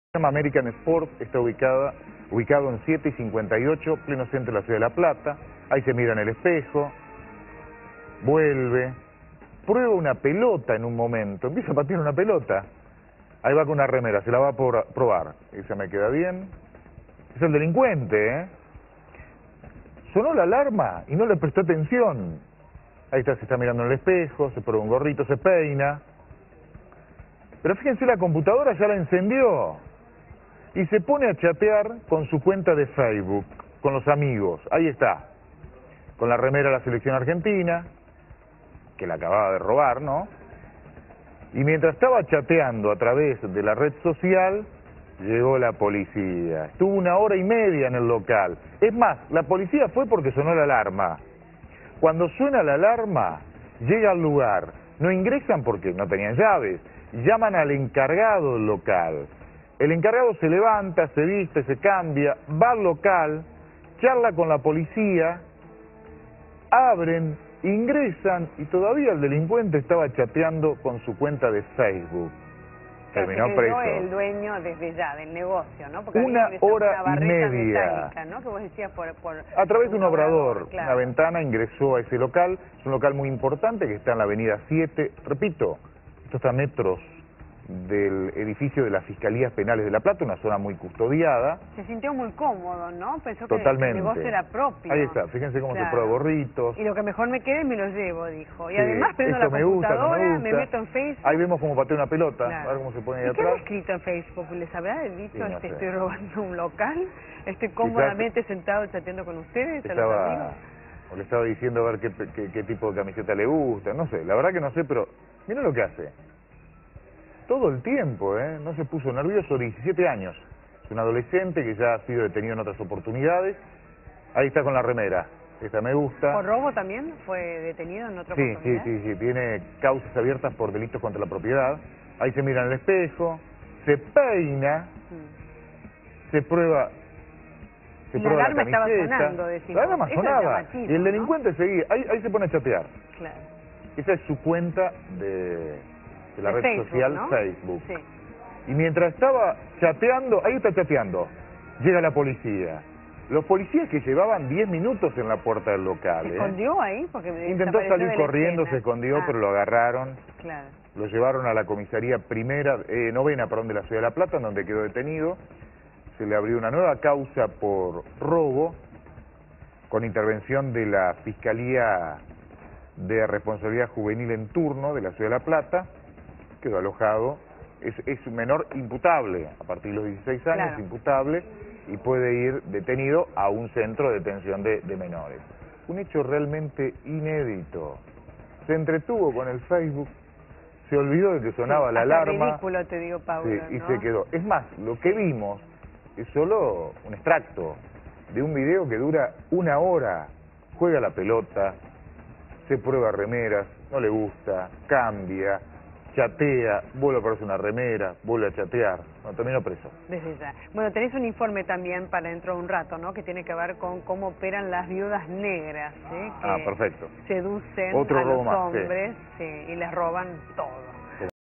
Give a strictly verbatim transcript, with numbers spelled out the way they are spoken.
Se llama American Sport, está ubicada, ubicado en siete y cincuenta y ocho, pleno centro de la ciudad de La Plata. Ahí se mira en el espejo, vuelve, prueba una pelota en un momento, empieza a patear una pelota. Ahí va con una remera, se la va a por, probar. Esa me queda bien. Es el delincuente, ¿eh? Sonó la alarma y no le prestó atención. Ahí está, se está mirando en el espejo, se prueba un gorrito, se peina. Pero fíjense, la computadora ya la encendió. Y se pone a chatear con su cuenta de Facebook, con los amigos. Ahí está, con la remera de la selección argentina, que la acababa de robar, ¿no? Y mientras estaba chateando a través de la red social, llegó la policía. Estuvo una hora y media en el local. Es más, la policía fue porque sonó la alarma. Cuando suena la alarma, llega al lugar. No ingresan porque no tenían llaves. Llaman al encargado del local. El encargado se levanta, se viste, se cambia, va al local, charla con la policía, abren, ingresan y todavía el delincuente estaba chateando con su cuenta de Facebook. Terminó se preso. el dueño desde ya del negocio, ¿no? Porque una hora una y media. metálica, ¿no? Que vos decías por, por, a través de un obrador, obrador claro. Una ventana, ingresó a ese local. Es un local muy importante que está en la avenida siete. Repito, esto está a metros del edificio de las Fiscalías Penales de La Plata, una zona muy custodiada. Se sintió muy cómodo, ¿no? Pensó Totalmente. que el negocio era propio. Ahí está, fíjense cómo claro. se prueba gorritos. Y lo que mejor me quede me lo llevo, dijo. Y sí, además prendo la me gusta, computadora, no me, gusta. me meto en Facebook. Ahí vemos cómo patea una pelota, claro. a ver cómo se pone ahí ¿Y atrás. qué ha escrito en Facebook? ¿Les habrá dicho, sí, no este, sé. estoy robando un local? ¿Estoy cómodamente sentado chateando con ustedes? Estaba, a los amigos? o le estaba diciendo a ver qué, qué, qué tipo de camiseta le gusta, no sé, la verdad que no sé, pero miren lo que hace. Todo el tiempo, ¿eh? No se puso nervioso, diecisiete años. Es un adolescente que ya ha sido detenido en otras oportunidades. Ahí está con la remera. Esta me gusta. ¿Por robo también fue detenido en otra sí, oportunidad? Sí, sí, sí. Tiene causas abiertas por delitos contra la propiedad. Ahí se mira en el espejo, se peina, mm. se prueba... Se y prueba la alarma la estaba camiseta. sonando, decimos. La alarma sonaba. Y el delincuente ¿no? seguía. Ahí, ahí se pone a chatear. Claro. Esa es su cuenta de... de la de red Facebook, social ¿no? Facebook. Sí. Y mientras estaba chateando, ahí está chateando, llega la policía. Los policías que llevaban diez minutos en la puerta del local. ¿Se ¿eh? escondió ahí? Porque intentó salir corriendo, se escondió, ah. pero lo agarraron. Claro. Lo llevaron a la comisaría primera, eh, novena, perdón, de la ciudad de La Plata, donde quedó detenido. Se le abrió una nueva causa por robo, con intervención de la Fiscalía de Responsabilidad Juvenil en turno de la ciudad de La Plata. Quedó alojado. Es, es un menor imputable, a partir de los dieciséis años, claro. imputable, y puede ir detenido a un centro de detención de, de menores. Un hecho realmente inédito. Se entretuvo con el Facebook, se olvidó de que sonaba sí, la alarma. Ridículo, te digo, Pablo, sí, y ¿no? se quedó. Es más, lo que vimos es solo un extracto de un video que dura una hora. Juega la pelota, se prueba remeras, no le gusta, cambia, chatea, vuelve a ponerse una remera, vuelve a chatear. No, terminó preso. Desde ya. Bueno, tenés un informe también para dentro de un rato, ¿no? Que tiene que ver con cómo operan las viudas negras, ¿sí? Que ah, perfecto. seducen Otro a robo los más, hombres sí. Sí, y les roban todo.